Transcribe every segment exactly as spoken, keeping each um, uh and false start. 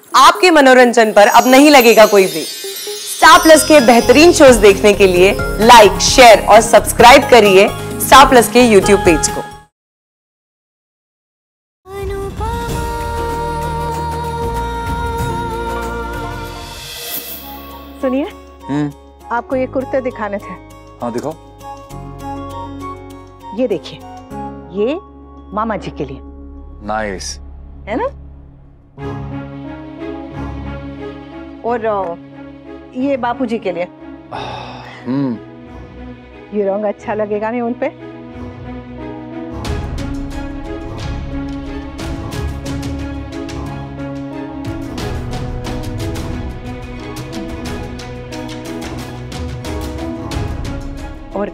आपके मनोरंजन पर अब नहीं लगेगा कोई ब्रेक। स्टार प्लस के बेहतरीन शोज देखने के लिए लाइक, शेयर और सब्सक्राइब करिए स्टार प्लस के यूट्यूब पेज को। सुनिए, हम्म आपको ये कुर्ते दिखाने थे। हाँ दिखाओ। ये देखिए, ये मामा जी के लिए नाइस है ना, और ये बापूजी के लिए। हम्म ये रंग अच्छा लगेगा नहीं उन पे? और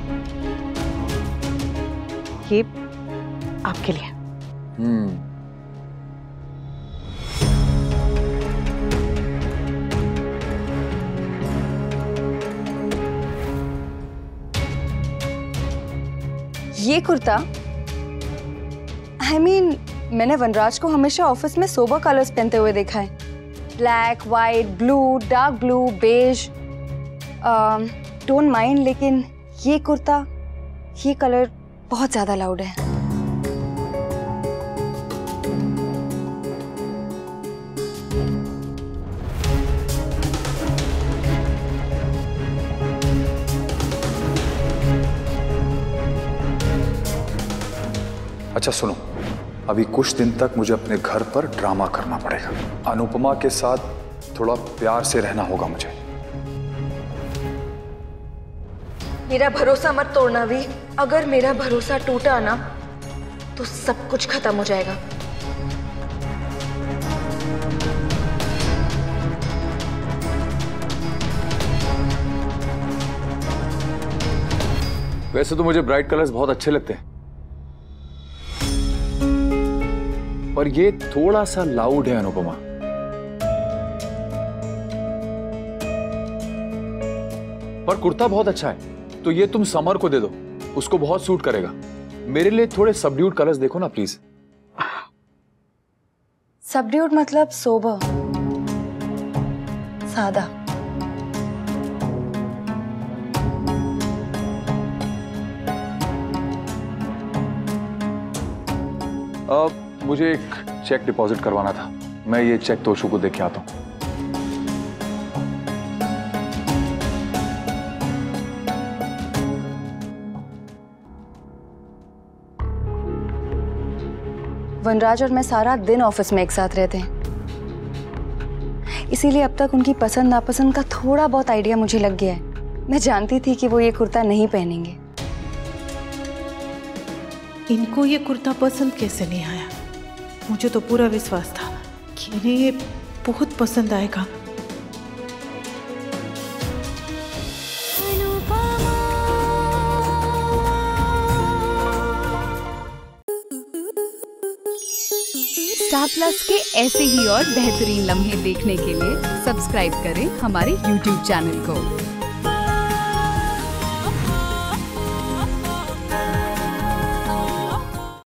ये आपके लिए। हम्म ये कुर्ता, आई I मीन mean, मैंने वनराज को हमेशा ऑफिस में सोबर कलर्स पहनते हुए देखा है। Black, white, blue, dark blue, beige, don't mind, लेकिन ये कुर्ता, ये कलर बहुत ज्यादा लाउड है। अच्छा सुनो, अभी कुछ दिन तक मुझे अपने घर पर ड्रामा करना पड़ेगा। अनुपमा के साथ थोड़ा प्यार से रहना होगा मुझे। मेरा भरोसा मत तोड़ना वी, अगर मेरा भरोसा टूटा ना तो सब कुछ खत्म हो जाएगा। वैसे तो मुझे ब्राइट कलर्स बहुत अच्छे लगते हैं, पर ये थोड़ा सा लाउड है अनुपमा। पर कुर्ता बहुत अच्छा है, तो ये तुम समर को दे दो, उसको बहुत सूट करेगा। मेरे लिए थोड़े सबड्यूड कलर्स देखो ना प्लीज। सबड्यूड मतलब सोबर, सादा। अब मुझे एक चेक डिपॉजिट करवाना था, मैं ये चेक तोशु को दे के आता हूं। वनराज और मैं सारा दिन ऑफिस में एक साथ रहते हैं, इसीलिए अब तक उनकी पसंद नापसंद का थोड़ा बहुत आइडिया मुझे लग गया है। मैं जानती थी कि वो ये कुर्ता नहीं पहनेंगे। इनको ये कुर्ता पसंद कैसे नहीं आया? मुझे तो पूरा विश्वास था कि इन्हें ये बहुत पसंद आएगा। स्टार प्लस के ऐसे ही और बेहतरीन लम्हे देखने के लिए सब्सक्राइब करें हमारे यूट्यूब चैनल को।